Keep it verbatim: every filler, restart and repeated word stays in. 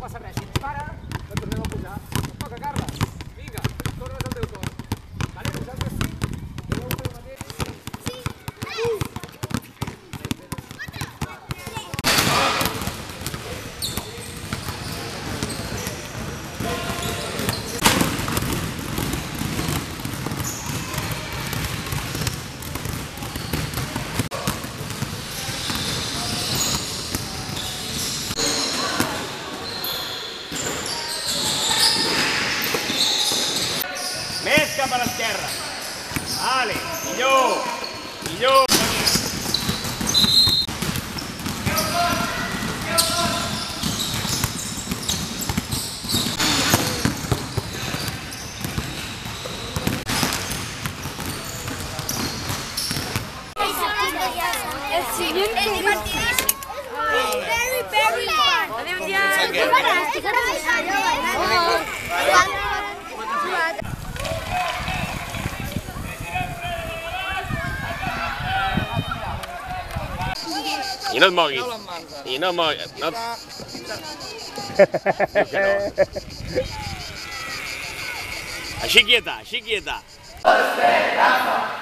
passa res. Si ens para, no tornem a pujar. Et toca, Carles. Vinga, tornes al teu torn. Vale, vosaltres sí? Voleu fer el mateix? Més cap a l'esquerra. Vale, millor, millor. El siguiente es divertidísimo. Very, very fun. I no et moguis. I no et moguis. No... Així quieta, així quieta.